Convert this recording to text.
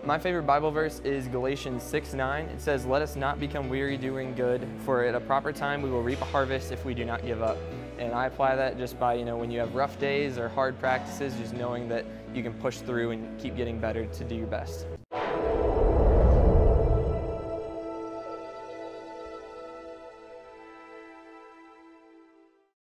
My favorite Bible verse is Galatians 6:9. It says, "Let us not become weary doing good, for at a proper time we will reap a harvest if we do not give up." And I apply that just by, when you have rough days or hard practices, just knowing that you can push through and keep getting better to do your best.